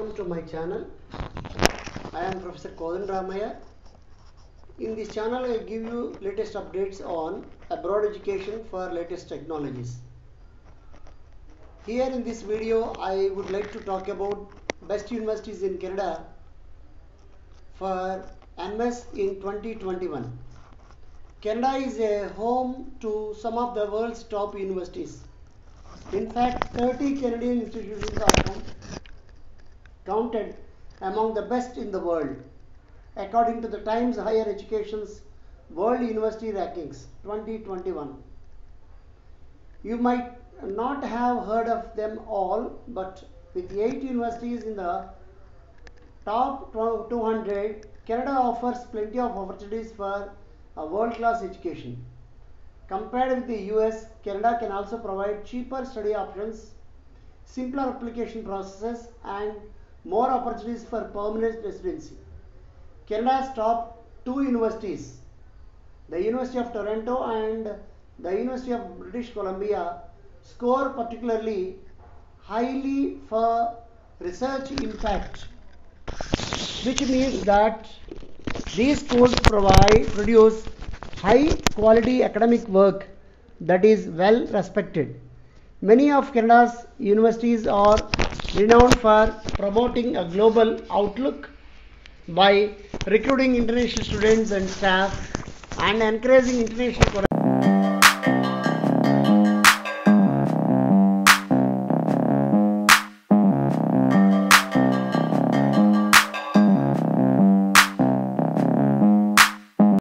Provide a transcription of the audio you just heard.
welcome to my channel. I am Professor Kodandaramaiah. In this channel I give you latest updates on abroad education for latest technologies. Here in this video I would like to talk about best universities in Canada for MS in 2021. Canada is a home to some of the world's top universities. In fact, 30 Canadian institutions are counted among the best in the world, according to the Times Higher Education's World University Rankings 2021. You might not have heard of them all, but with 8 universities in the top 200, Canada offers plenty of opportunities for a world-class education. Compared with the US, Canada can also provide cheaper study options, simpler application processes, and more opportunities for permanent residency. Canada's top 2 universities, the University of Toronto and the University of British Columbia, score particularly highly for research impact, which means that these schools produce high quality academic work that is well respected. Many of Canada's universities are renowned for promoting a global outlook by recruiting international students and staff and encouraging international collaboration.